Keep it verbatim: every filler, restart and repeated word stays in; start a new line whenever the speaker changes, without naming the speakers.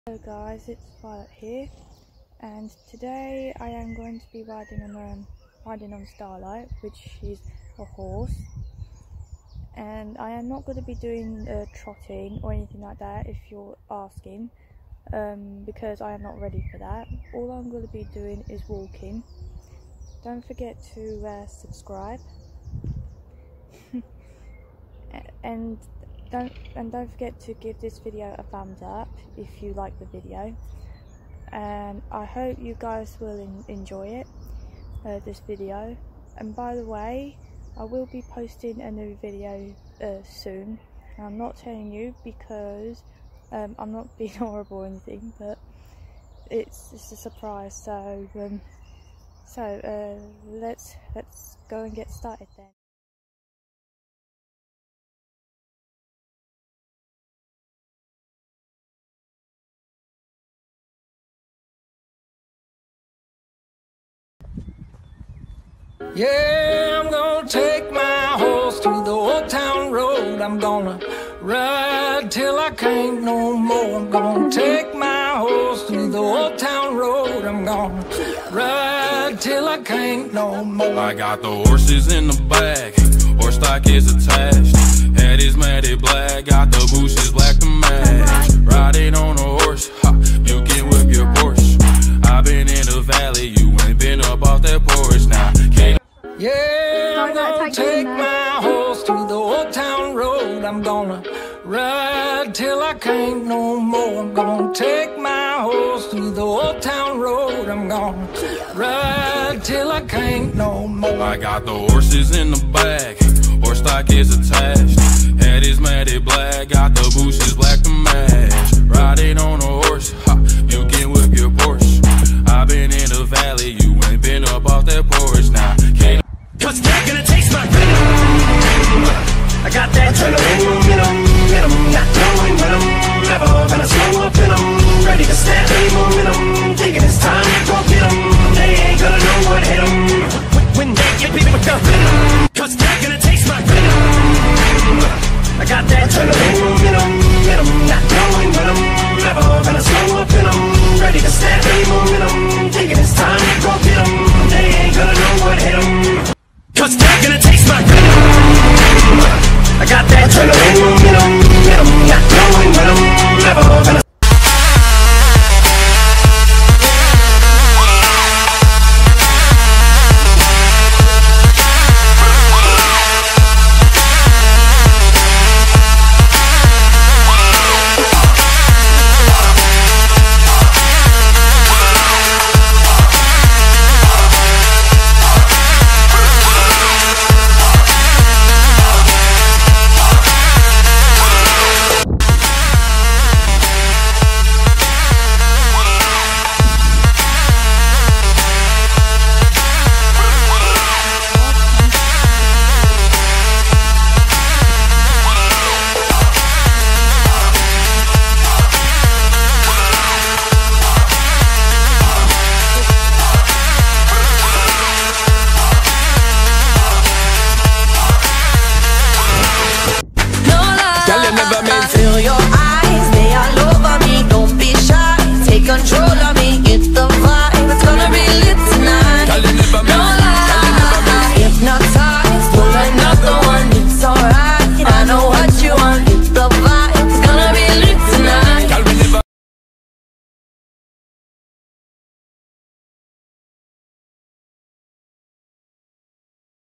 Hello guys, it's Starlight here, and today I am going to be riding on um, riding on Starlight, which is a horse. And I am not going to be doing uh, trotting or anything like that, if you're asking, um, because I am not ready for that. All I'm going to be doing is walking. Don't forget to uh, subscribe, and Don't, and don't forget to give this video a thumbs up if you like the video, and I hope you guys will in, enjoy it, uh, this video. And by the way, I will be posting a new video uh, soon. I'm not telling you because um, I'm not being horrible or anything, but it's, it's a surprise. So um, so uh, let's let's go and get started then.
Yeah, I'm gonna take my horse to the old town road. I'm gonna ride till I can't no more. I'm gonna take my horse to the old town road. I'm gonna ride till I can't no more.
I got the horses in the back, horse stock is attached. Head is matted black, got the bushes black to match. Riding on a horse, ha, you can whip your Porsche. I've been in the valley, you ain't been up off that porch now.
Yeah, I'm gonna take my horse to the old town road. I'm gonna ride till I can't no more. I'm gonna take my horse to the old town road. I'm gonna ride till I can't no more.
I got the horses in the back, horse stock is attached. Head is matted black, got the bushes black to match. Riding on a horse,